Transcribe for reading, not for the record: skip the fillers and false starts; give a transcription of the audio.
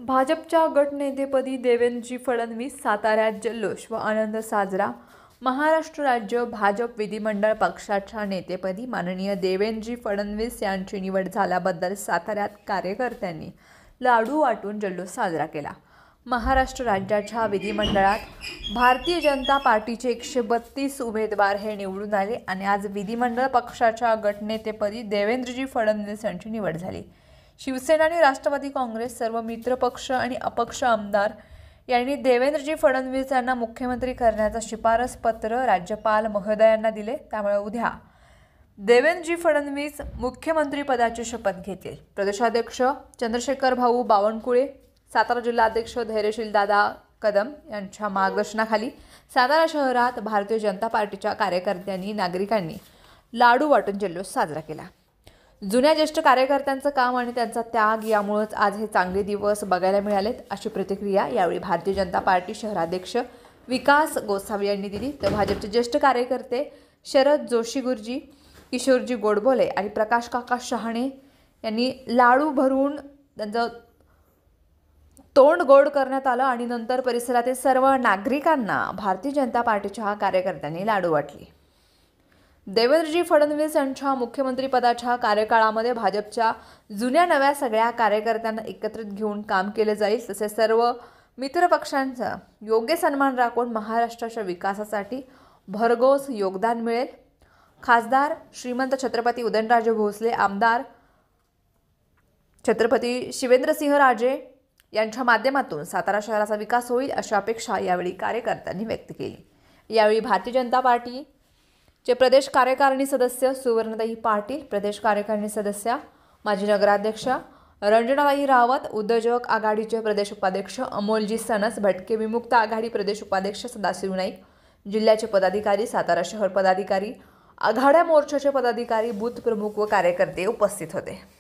भाजपच्या गटनेतेपदी देवेंद्रजी फडणवीस, साताऱ्यात जल्लोष व आनंद साजरा। महाराष्ट्र राज्य भाजप विधिमंडळ पक्षाच्या नेतेपदी माननीय देवेंद्रजी फडणवीस यांची निवड झाल्याबद्दल साताऱ्यात कार्यकर्त्यांनी लाडू वाटून जल्लोष साजरा केला। महाराष्ट्र राज्याच्या विधिमंडळात भारतीय जनता पार्टीचे 132 उमेदवार हे निवडून आले आणि आज विधिमंडळ पक्षाच्या गटनेतेपदी देवेंद्रजी फडणवीस यांची निवड झाली। शिवसेना आणि राष्ट्रवादी काँग्रेस सर्व मित्रपक्ष आणि अपक्ष आमदार यांनी देवेंद्रजी फडणवीस यांना मुख्यमंत्री करण्याचा शिफारस पत्र राज्यपाल महोदयांना दिले। त्यामुळे उद्या देवेंद्रजी फडणवीस मुख्यमंत्री पदाची शपथ घेतील। प्रदेशाध्यक्ष चंद्रशेखर भाऊ बावनकुळे, सातारा जिल्हाध्यक्ष धैर्यशील दादा कदम यांच्या मार्गदर्शनाखाली सातारा शहरात भारतीय जनता पार्टीच्या कार्यकर्त्यांनी नागरिकांनी लाडू वाटून जल्लोष साजरा केला। जुन्या ज्येष्ठ कार्यकर्त्यांचं काम आणि त्यांचा त्याग यामुळेच आज हे चांगले दिवस बघायला मिळालेत, अशी प्रतिक्रिया यावेळी भारतीय जनता पार्टी शहराध्यक्ष विकास गोसावी यांनी दिली। तर भाजपचे ज्येष्ठ कार्यकर्ते शरद जोशी गुरुजी, किशोरजी गोडबोले आणि प्रकाश काका शहाणे यांनी लाडू भरून त्यांचं तोंड गोड करण्यात आलं आणि नंतर परिसरातील सर्व नागरिकांना भारतीय जनता पार्टीच्या कार्यकर्त्यांनी लाडू वाटले। देवेंद्रजी फडणवीस यांच्या मुख्यमंत्रीपदाच्या कार्यकाळामध्ये भाजपच्या जुन्या नव्या सगळ्या कार्यकर्त्यांना एकत्रित घेऊन काम केले जाईल, तसेच सर्व मित्रपक्षांचा योग्य सन्मान राखून महाराष्ट्राच्या विकासासाठी भरघोस योगदान मिळेल। खासदार श्रीमंत छत्रपती उदयनराजे भोसले, आमदार छत्रपती शिवेंद्रसिंहराजे यांच्या माध्यमातून सातारा शहराचा विकास होईल, अशी अपेक्षा यावेळी कार्यकर्त्यांनी व्यक्त केली। यावेळी भारतीय जनता पार्टी चे प्रदेश कार्यकारिणी सदस्य सुवर्णताई पाटील, प्रदेश कार्यकारिणी सदस्य माजी नगराध्यक्ष रंजनाताई रावत, उद्योजक आघाडीचे प्रदेश उपाध्यक्ष अमोलजी सनस, भटके विमुक्त आघाडी प्रदेश उपाध्यक्ष सदाशिव नाईक, जिल्ह्याचे पदाधिकारी, सातारा शहर पदाधिकारी, आघाड्या मोर्चाचे पदाधिकारी, बूथ प्रमुख व कार्यकर्ते उपस्थित होते।